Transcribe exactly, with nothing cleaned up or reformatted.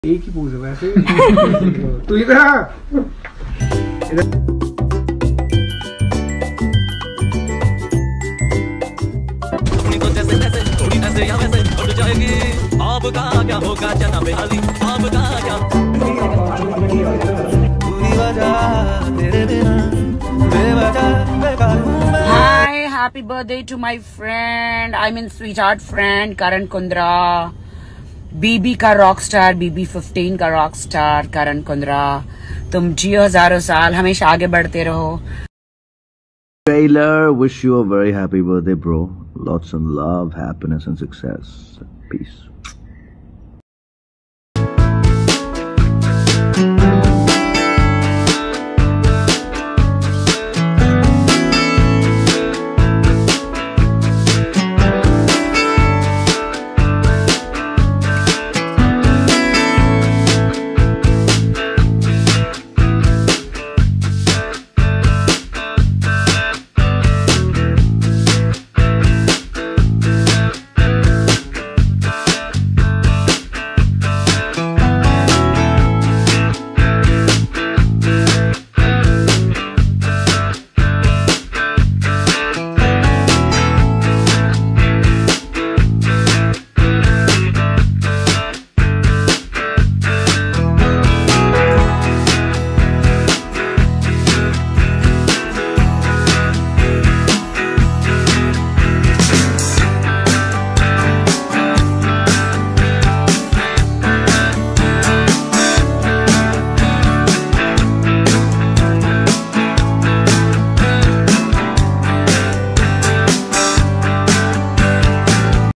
एक ही पोज है वैसे। तू इधर आ। तो जैसे तैसे थोड़ी ऐसे या वैसे उड़ जाएगी। आपका क्या होगा जनाब हाली, आपका क्या। पूरी वजह तेरे बिना बेवजह बेकार। Hi, happy birthday to my friend. I mean sweetheart friend Karan Kundra. BB का रॉक स्टार, बीबी फिफ्टीन का रॉक स्टार करण कुंद्रा। तुम जियो हजारों साल, हमेशा आगे बढ़ते रहो। Taylor, wish you a very happy birthday, bro. Lots of love, happiness, and success. Peace.